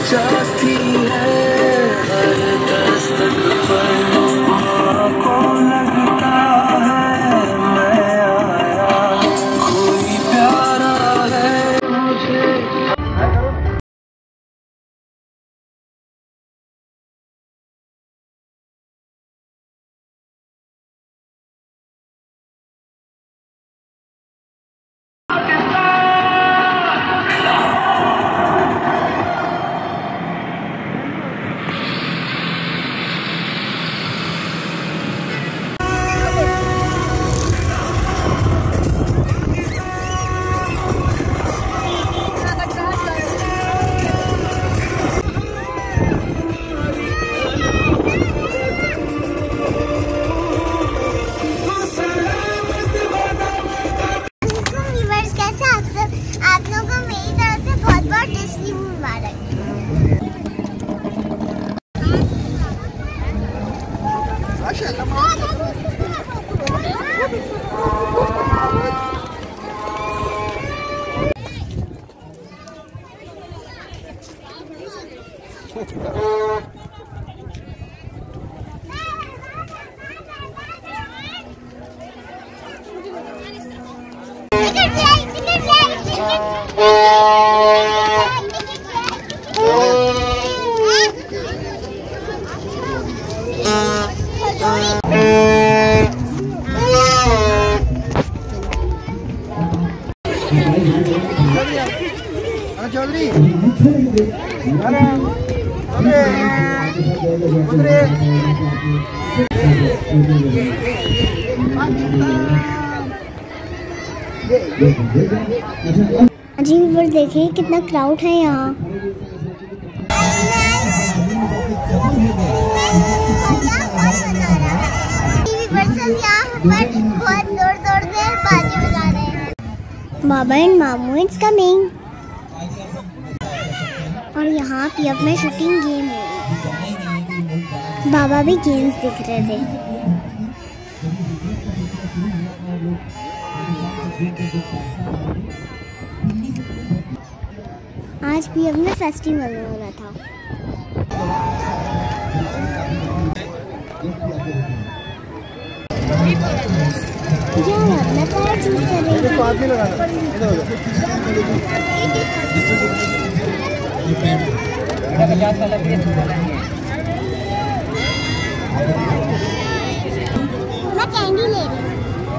जाती है हर दस्तक पर को लगता है मैं आया कोई प्यारा है मुझे। जी व्यूअर्स देखिए कितना क्राउड है यहाँ। बहुत जोर से बाजे बजा रहे हैं। बाबा एंड मामू इट्स कमिंग। और यहाँ पीएफ में शूटिंग गेम है। बाबा भी गेम्स दिख रहे थे। आज पीएफ में फेस्टिवल हो रहा था। मैं कलर चूज कर रही थी। मैं कैंडी ले रही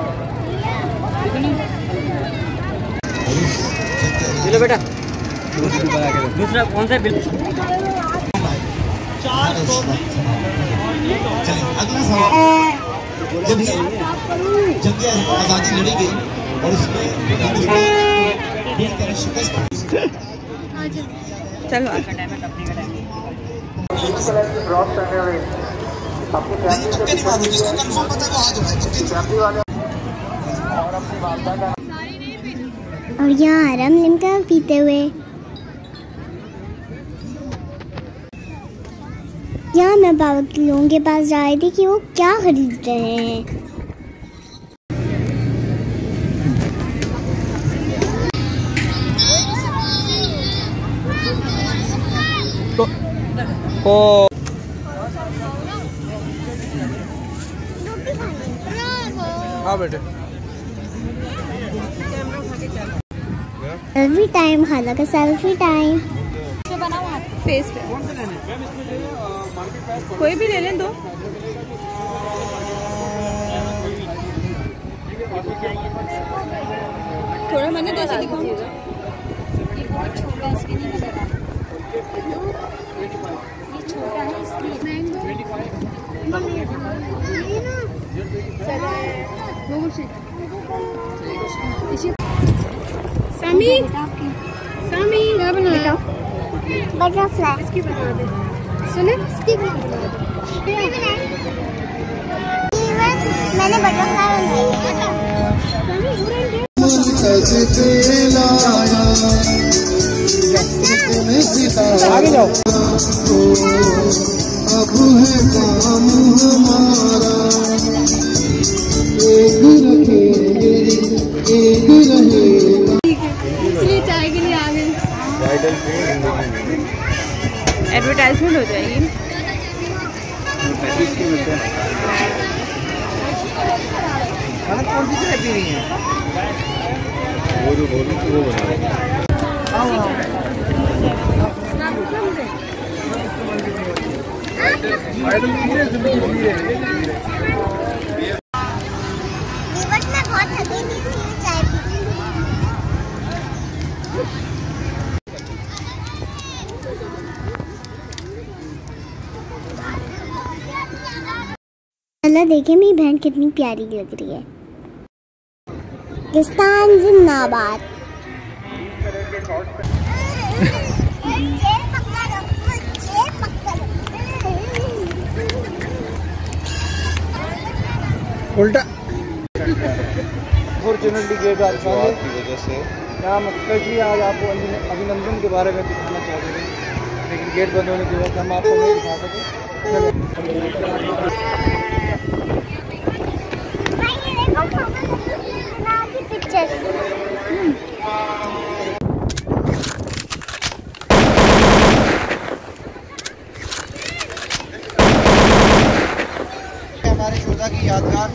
हूँ। चलो बेटा दूसरा कौन सा बिल? अगला सवाल, जब जंग आज़ादी लड़ी गई और उसमें शिकस्त। चलो और यहाँ हरम लिमका पीते हुए। यहाँ मैं बाबा के लोगों के पास जा रही थी कि वो क्या खरीद रहे हैं। हाँ बेटे सेल्फी टाइम, खाला का सेल्फी टाइम। फेस पे कोई भी ले लें दो। थोड़ा मैंने तो ऐसे दिखाऊं। ये बहुत छोटा है इसलिए नहीं लगा। ये छोटा है इसलिए। सामी सामी क्या बना रहा? बटरफ्लाई। इसकी बना दे। सुने स्टिक मैंने बटरफ्लाई आगे जाओ। अब है काम हमारा, एक रखेंगे एक रहेगा। इसलिए चाय के लिए आ गए। एडवर्टाइजमेंट हो जाएगी। पैसे मिलते हैं। कौन सी चाय पी रही है? वो जो बोल रही वो बना। अल्लाह देखे मेरी बहन कितनी प्यारी लग रही है। पाकिस्तान जिंदाबाद। उल्टा फॉर्चुनेटली गेट आज की वजह से यहाँ स्पेशली आज आपको अभिनंदन के बारे में दिखाना चाहते थे, लेकिन गेट बंद होने की वजह से हम आपको नहीं दिखा सके। हमारे शोधा की यादगार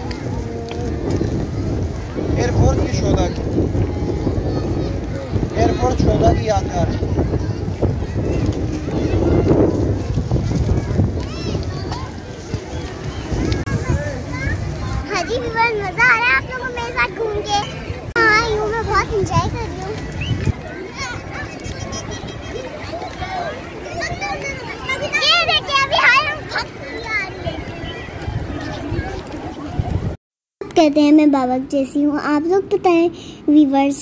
एयरफोर्स की शोधा की एयरफोर्स शोधा की यादगार। हाँ जी व्यूअर्स, मजा आ रहा है आप लोगों को मेरे साथ घूम के। हाँ यूँ मैं बहुत एंजॉय कर रही हूँ। ये देखिए अभी हारुम कहते हैं मैं बाबा जैसी हूँ। आप लोग बताएं व्यूअर्स।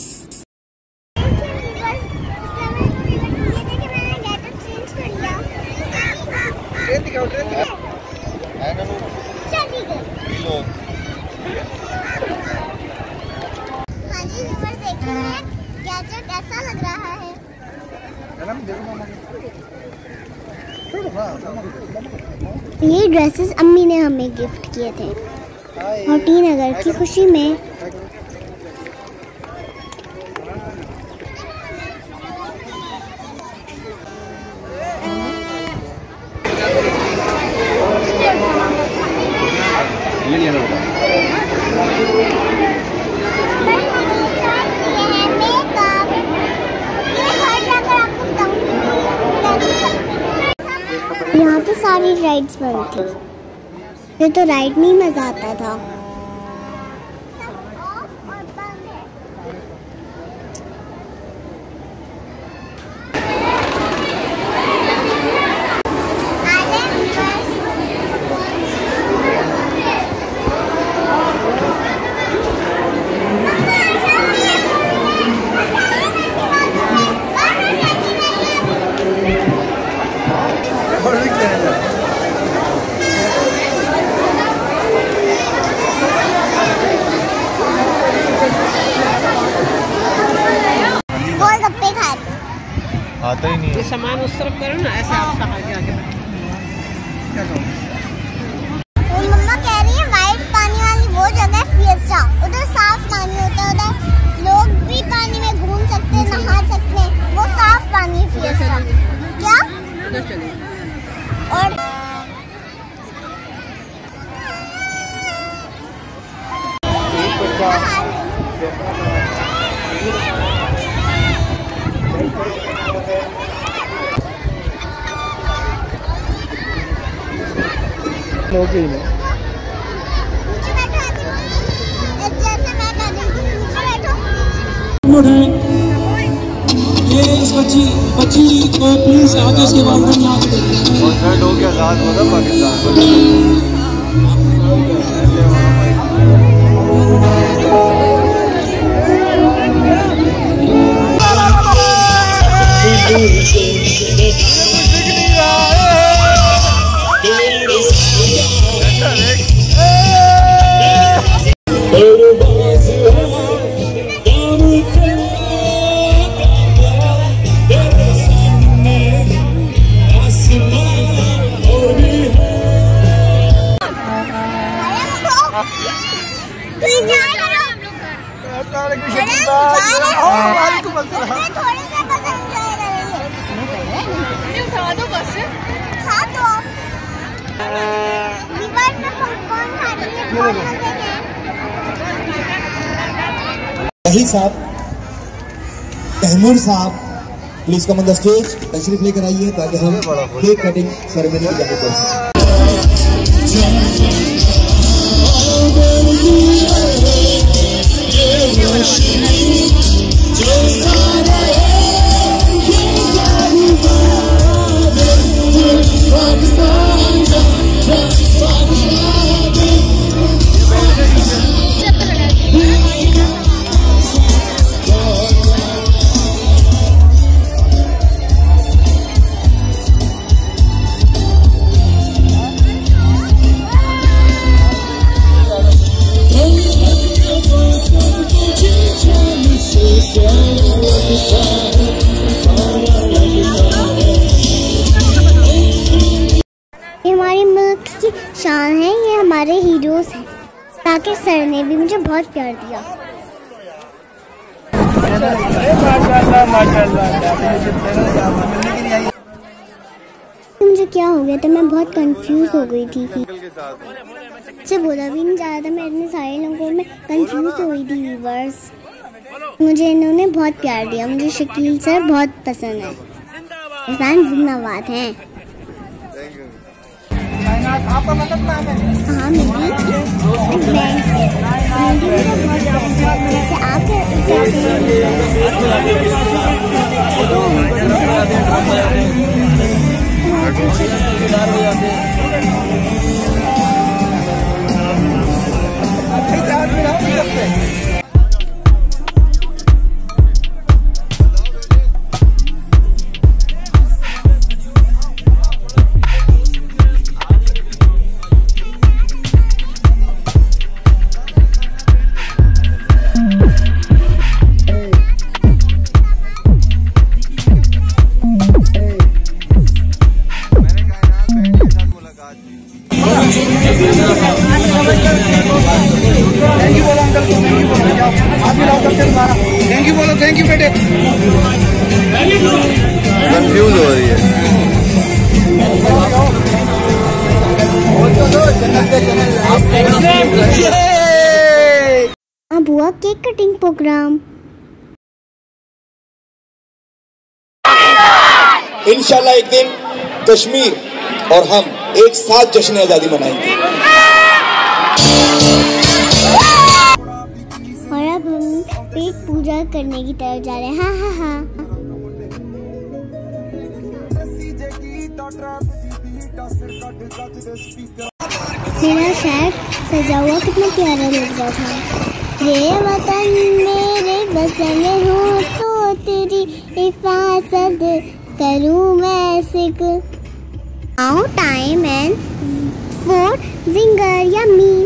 हाँ जी व्यूअर्स, देखिए गैजेट कैसा लग रहा है। ये ड्रेसेस अम्मी ने हमें गिफ्ट किए थे 14 अगस्त की खुशी में। यहाँ पे सारी राइड्स बंद थी, मुझे तो राइड में ही मजा आता था। आता ही नहीं है। ये सामान उस तरफ करो ना, ऐसे आप आगे आगे क्या कहूँ? मम्मा कह रही है वाइट पानी वाली वो जगह फिएस्टा, उधर साफ पानी होता है, उधर लोग भी पानी में घूम सकते हैं, नहा सकते हैं, वो साफ पानी है फिएस्टा। क्या? और ओके ये इस बच्ची को प्लीज आगे उसके बाद में यहाँ हो गया रात होगा पाकिस्तान। वही साहब, तैमूर साहब, please come on the stage, तशरीफ लेकर आइए ताकि हम केक कटिंग सेरेमनी की जारी कर सकें। ये हमारे मुल्क की शान है, ये हमारे हीरोज हैं। ताकि सर ने भी मुझे बहुत प्यार दिया। मुझे क्या हो गया था, मैं बहुत कंफ्यूज हो गई थी। मुझसे बोला भी नहीं जा रहा था, मैं इतने सारे लोगों में कंफ्यूज हो गई थी। व्यूअर्स, मुझे इन्होंने बहुत प्यार दिया। मुझे शकील सर बहुत पसंद है। एहसान जिंदाबाद हैं। आपका मतलब नाम है? हाँ, मेरी बैंक से आप थैंक यू बोलो, थैंक यू बेटे। कंफ्यूज हो रही है। अब हुआ केक कटिंग प्रोग्राम। इंशाल्लाह एक दिन कश्मीर और हम एक साथ जश्न आजादी मनाएंगे। और अब हम पेट पूजा करने की तरफ जा रहे हैं। हाँ हाँ हाँ। मेरा शहर सजा हुआ कितना प्यारा लग रहा था। ये वतन मेरे बसन हो तो तेरी हिफाजत करूँ मैं सिक। नाउ टाइम एंड फॉर जिंगर या मीन।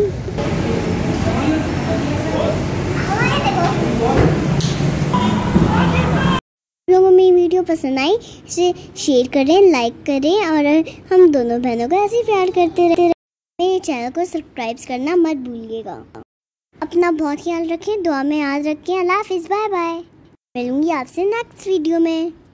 लोगों में वीडियो पसंद आई, इसे शेयर करें, लाइक करें और हम दोनों बहनों को ऐसे प्यार करते रहते। मेरे चैनल को सब्सक्राइब करना मत भूलिएगा। अपना बहुत ख्याल रखें, दुआ में याद रखें। अल्लाह हाफिज़, बाय बाय। मिलूंगी आपसे नेक्स्ट वीडियो में।